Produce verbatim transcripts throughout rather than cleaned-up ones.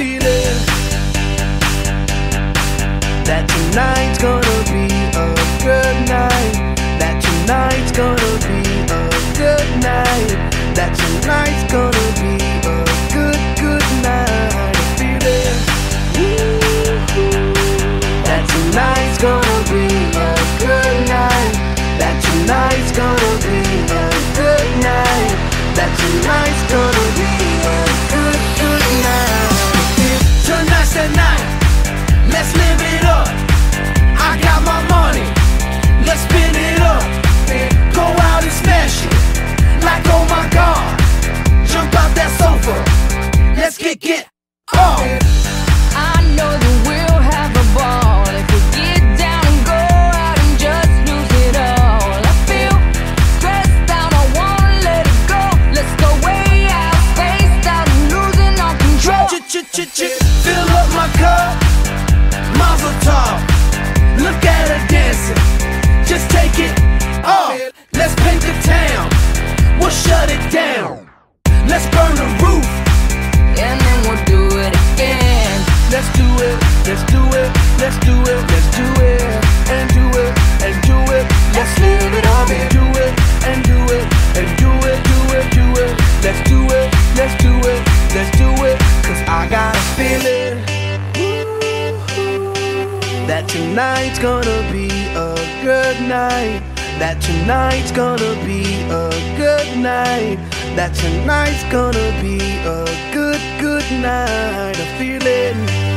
feeling that tonight's gonna be a good night. That tonight's gonna be a good night. That tonight's gonna be a good, good night. I'm feeling that tonight's gonna be a good night. That tonight's gonna be a good night. That tonight's gonna be a good, good night. Tonight's the night. Let's live it up. I got my money. Let's spin it up. Go out and smash it. Like oh my God. Jump out that sofa. Let's kick it off. I know that we'll have a ball if we get down and go out and just lose it all. I feel stressed out, I wanna let it go. Let's go way out, spaced out, and losing all control. Ch-ch-ch-ch, fill up my cup. Mazel tov. Look at her dancing. Just take it off. Let's paint the town. We'll shut it down. Let's burn the roof. And then we'll do it again. Let's do it, let's do it, let's do it, let's do it, and do it, and do it. Let's live it up and do it, and do it, and do it, do it, do it. Let's do it, let's do it, let's do it. Cause I got a feeling that tonight's gonna be a good night. That tonight's gonna be a good night. That tonight's gonna be a good, good night. I'm feeling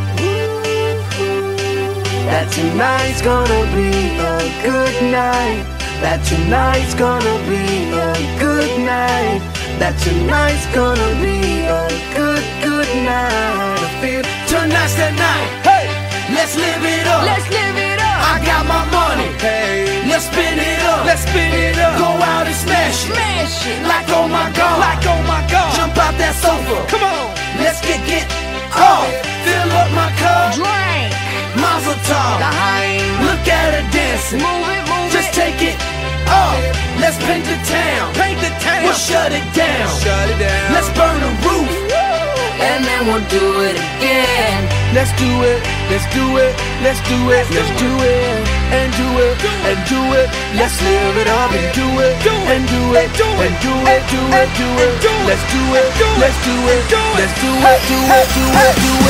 that tonight's gonna be a good night. That tonight's gonna be a good night. That tonight's gonna be a good, good night. I feel tonight's the night. Hey, let's live it up. Let's live it up. I got my money. Hey, let's spin it up. Let's spin it up. Go out and smash it. Smash it. Like oh my God. Like oh my God. Jump out that sofa. Come on. Let's get it off. Fill up my cup. Drink. Mazel tov. Look at her dancing. Move it, move Just it. take it off. Let's paint the town. Paint the town. We'll shut it down. Shut it down. Let's burn the roof. And then we'll do it again. Let's do it, let's do it, let's do it, let's do it, and do it, and do it. Let's live it up and do it, and do it, and do it, do it, do it. Let's do it, let's do it, let's do it, do it, do it, do it.